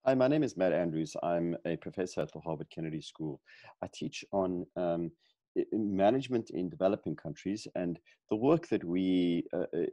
Hi, my name is Matt Andrews. I'm a professor at the Harvard Kennedy School. I teach on management in developing countries, and the work that we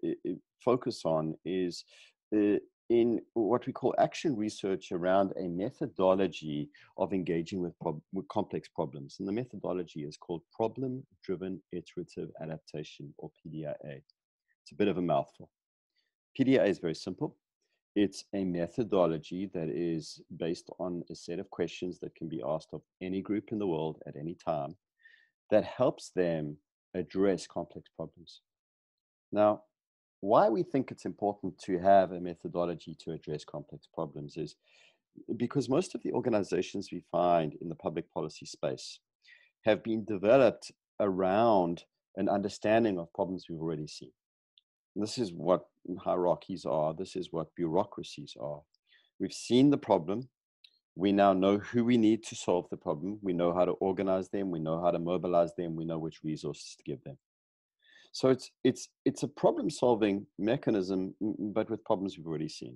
focus on is uh, in what we call action research around a methodology of engaging with complex problems. And the methodology is called problem-driven iterative adaptation, or PDIA. It's a bit of a mouthful. PDIA is very simple. It's a methodology that is based on a set of questions that can be asked of any group in the world at any time that helps them address complex problems. Now, why we think it's important to have a methodology to address complex problems is because most of the organizations we find in the public policy space have been developed around an understanding of problems we've already seen. This is what hierarchies are. This is what bureaucracies are. We've seen the problem. We now know who we need to solve the problem. We know how to organize them. We know how to mobilize them. We know which resources to give them. So it's a problem-solving mechanism, but with problems we've already seen.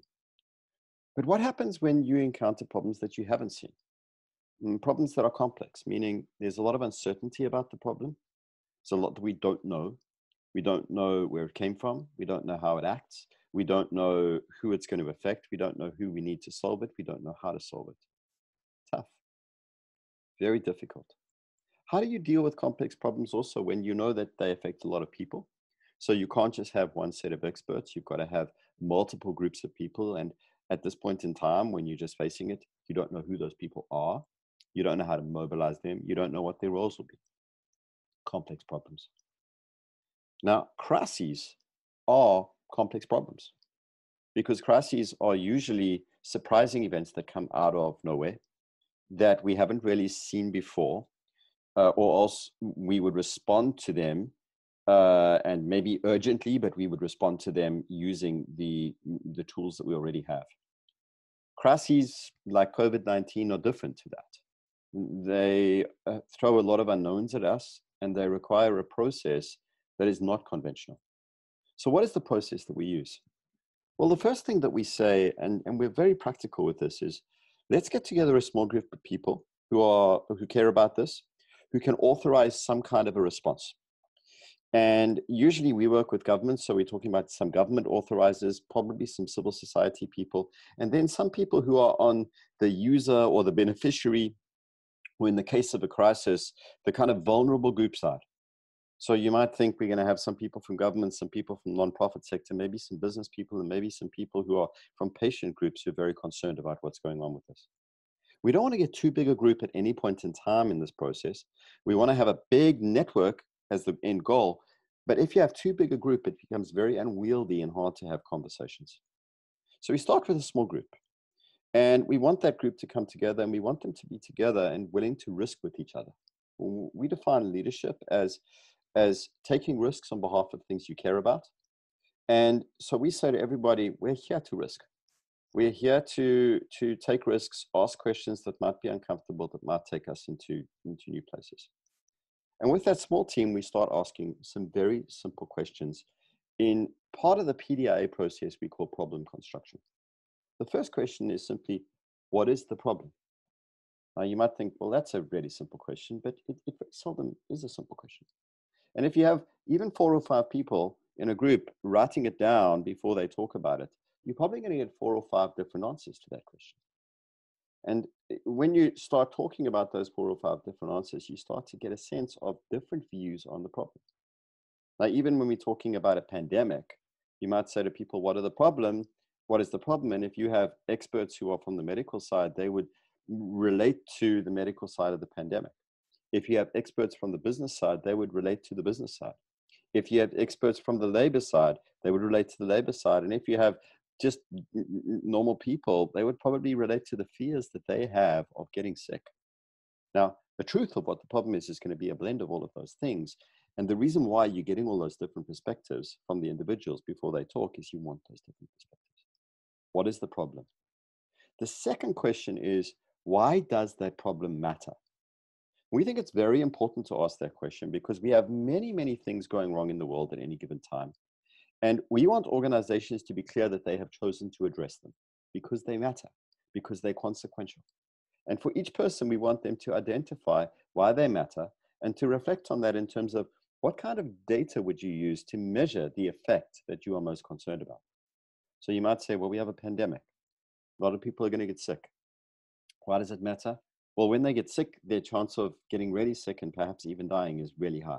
But what happens when you encounter problems that you haven't seen? Problems that are complex, meaning there's a lot of uncertainty about the problem. There's a lot that we don't know. We don't know where it came from. We don't know how it acts. We don't know who it's going to affect. We don't know who we need to solve it. We don't know how to solve it. Tough, very difficult. How do you deal with complex problems also when you know that they affect a lot of people? So you can't just have one set of experts. You've got to have multiple groups of people. And at this point in time, when you're just facing it, you don't know who those people are. You don't know how to mobilize them. You don't know what their roles will be. Complex problems. Now, crises are complex problems because crises are usually surprising events that come out of nowhere that we haven't really seen before, or else we would respond to them and maybe urgently, but we would respond to them using the tools that we already have. Crises like COVID-19 are different to that. They throw a lot of unknowns at us, and they require a process that is not conventional. So what is the process that we use? Well, the first thing that we say, and we're very practical with this, is let's get together a small group of people who care about this, who can authorize some kind of a response. And usually we work with governments, so we're talking about some government authorizers, probably some civil society people, and then some people who are on the user or the beneficiary, or in the case of a crisis, the kind of vulnerable group side. So you might think we're going to have some people from government, some people from nonprofit sector, maybe some business people, and maybe some people who are from patient groups who are very concerned about what's going on with this. We don't want to get too big a group at any point in time in this process. We want to have a big network as the end goal. But if you have too big a group, it becomes very unwieldy and hard to have conversations. So we start with a small group. And we want that group to come together, and we want them to be together and willing to risk with each other. We define leadership as taking risks on behalf of things you care about. And so we say to everybody, we're here to risk. We're here to take risks, ask questions that might be uncomfortable, that might take us into new places. And with that small team, we start asking some very simple questions. In part of the PDIA process, we call problem construction. The first question is simply, what is the problem? Now, you might think, well, that's a really simple question, but it very seldom is a simple question. And if you have even 4 or 5 people in a group writing it down before they talk about it, you're probably going to get 4 or 5 different answers to that question. And when you start talking about those 4 or 5 different answers, you start to get a sense of different views on the problem. Now, even when we're talking about a pandemic, you might say to people, what are the problem? What is the problem? And if you have experts who are from the medical side, they would relate to the medical side of the pandemic. If you have experts from the business side, they would relate to the business side. If you have experts from the labor side, they would relate to the labor side. And if you have just normal people, they would probably relate to the fears that they have of getting sick. Now, the truth of what the problem is going to be a blend of all of those things. And the reason why you're getting all those different perspectives from the individuals before they talk is you want those different perspectives. What is the problem? The second question is, why does that problem matter? We think it's very important to ask that question because we have many, many things going wrong in the world at any given time. And we want organizations to be clear that they have chosen to address them because they matter, because they're consequential. And for each person, we want them to identify why they matter and to reflect on that in terms of what kind of data would you use to measure the effect that you are most concerned about. So you might say, well, we have a pandemic. A lot of people are going to get sick. Why does it matter? Well, when they get sick, their chance of getting really sick and perhaps even dying is really high.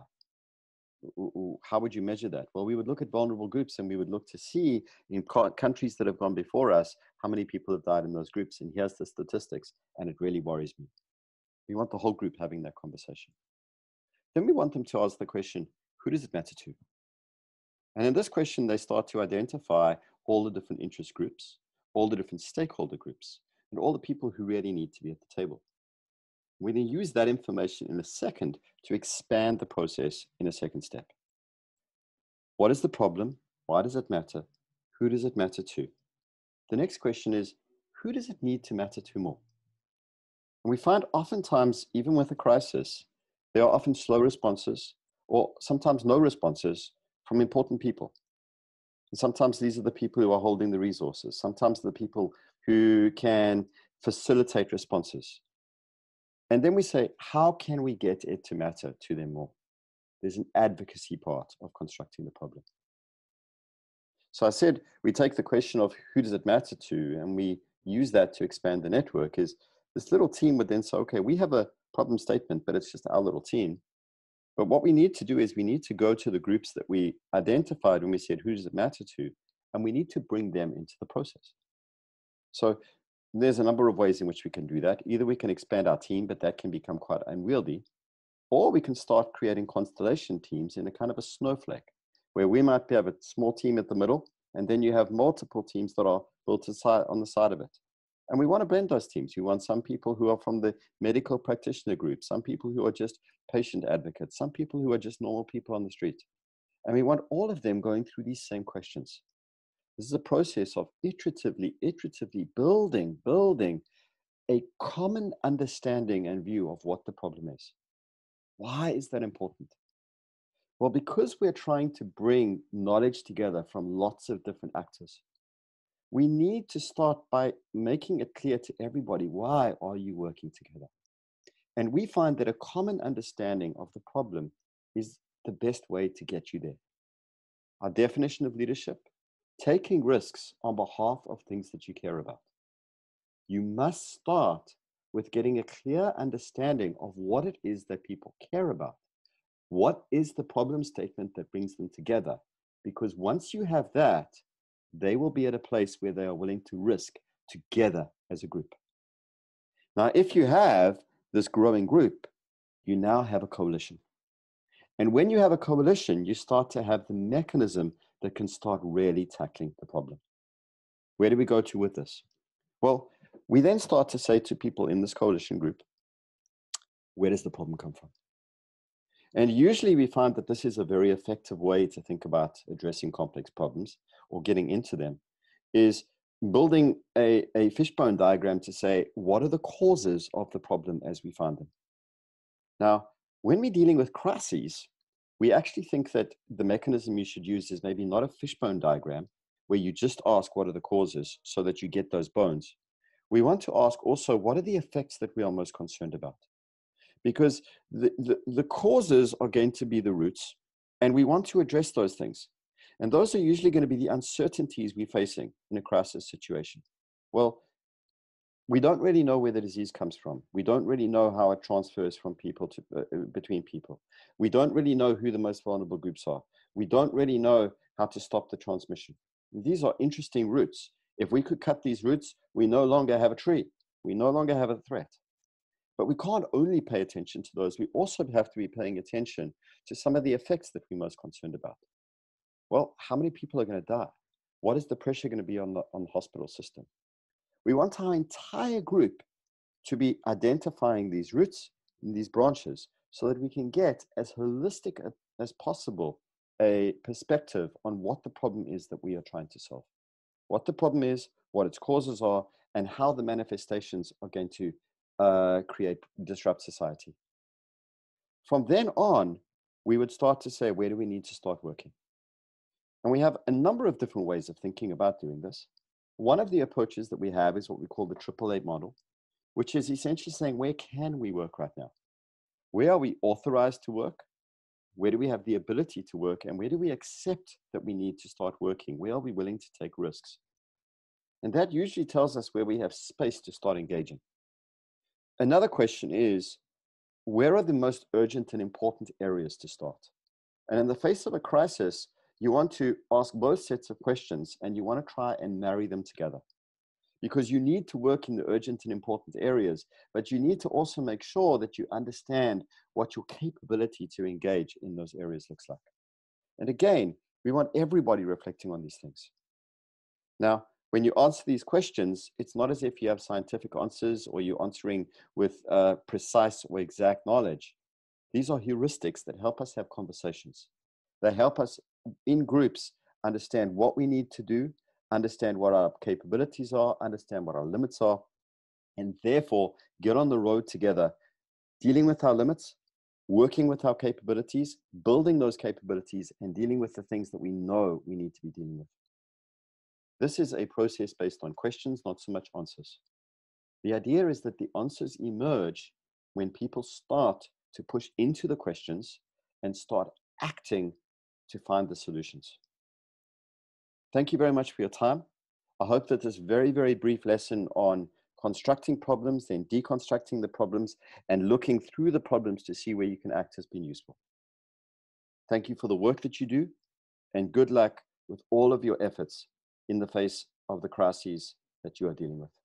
How would you measure that? Well, we would look at vulnerable groups and we would look to see in countries that have gone before us, how many people have died in those groups. And here's the statistics, and it really worries me. We want the whole group having that conversation. Then we want them to ask the question, who does it matter to? And in this question, they start to identify all the different interest groups, all the different stakeholder groups, and all the people who really need to be at the table. We then use that information in a second to expand the process in a second step. What is the problem? Why does it matter? Who does it matter to? The next question is, who does it need to matter to more? And we find oftentimes, even with a crisis, there are often slow responses or sometimes no responses from important people. And sometimes these are the people who are holding the resources. Sometimes the people who can facilitate responses. And then we say, how can we get it to matter to them more? There's an advocacy part of constructing the problem. So I said, we take the question of who does it matter to, and we use that to expand the network. Is this little team would then say, okay, we have a problem statement, but it's just our little team. But what we need to do is we need to go to the groups that we identified when we said, who does it matter to? And we need to bring them into the process. So there's a number of ways in which we can do that. Either we can expand our team, but that can become quite unwieldy, or we can start creating constellation teams in a kind of a snowflake, where we might have a small team at the middle, and then you have multiple teams that are built on the side of it. And we want to blend those teams. We want some people who are from the medical practitioner group, some people who are just patient advocates, some people who are just normal people on the street. And we want all of them going through these same questions. This is a process of iteratively building a common understanding and view of what the problem is. Why is that important? Well, because we're trying to bring knowledge together from lots of different actors, we need to start by making it clear to everybody, why are you working together? And we find that a common understanding of the problem is the best way to get you there. Our definition of leadership, taking risks on behalf of things that you care about. You must start with getting a clear understanding of what it is that people care about. What is the problem statement that brings them together? Because once you have that, they will be at a place where they are willing to risk together as a group. Now, if you have this growing group, you now have a coalition. And when you have a coalition, you start to have the mechanism that can start really tackling the problem. Where do we go to with this? Well, we then start to say to people in this coalition group, where does the problem come from? And usually we find that this is a very effective way to think about addressing complex problems or getting into them, is building a fishbone diagram to say, what are the causes of the problem as we find them? Now, when we're dealing with crises, we actually think that the mechanism you should use is maybe not a fishbone diagram, where you just ask what are the causes so that you get those bones. We want to ask also, what are the effects that we are most concerned about? Because the causes are going to be the roots, and we want to address those things. And those are usually going to be the uncertainties we're facing in a crisis situation. Well, we don't really know where the disease comes from. We don't really know how it transfers from people to between people. We don't really know who the most vulnerable groups are. We don't really know how to stop the transmission. These are interesting roots. If we could cut these roots, we no longer have a tree. We no longer have a threat. But we can't only pay attention to those. We also have to be paying attention to some of the effects that we're most concerned about. Well, how many people are going to die? What is the pressure going to be on the hospital system? We want our entire group to be identifying these roots and these branches so that we can get as holistic as possible a perspective on what the problem is that we are trying to solve. What the problem is, what its causes are, and how the manifestations are going to disrupt society. From then on, we would start to say, where do we need to start working? And we have a number of different ways of thinking about doing this. One of the approaches that we have is what we call the triple A model, which is essentially saying, where can we work right now? Where are we authorized to work? Where do we have the ability to work? And where do we accept that we need to start working? Where are we willing to take risks? And that usually tells us where we have space to start engaging. Another question is, where are the most urgent and important areas to start? And in the face of a crisis, you want to ask both sets of questions and you want to try and marry them together. Because you need to work in the urgent and important areas, but you need to also make sure that you understand what your capability to engage in those areas looks like. And again, we want everybody reflecting on these things. Now, when you answer these questions, it's not as if you have scientific answers or you're answering with precise or exact knowledge. These are heuristics that help us have conversations. They help us in groups understand what we need to do, understand what our capabilities are, understand what our limits are, and therefore get on the road together, dealing with our limits, working with our capabilities, building those capabilities, and dealing with the things that we know we need to be dealing with. This is a process based on questions, not so much answers. The idea is that the answers emerge when people start to push into the questions and start acting to find the solutions. Thank you very much for your time. I hope that this very, very brief lesson on constructing problems, then deconstructing the problems, and looking through the problems to see where you can act has been useful. Thank you for the work that you do, and good luck with all of your efforts in the face of the crises that you are dealing with.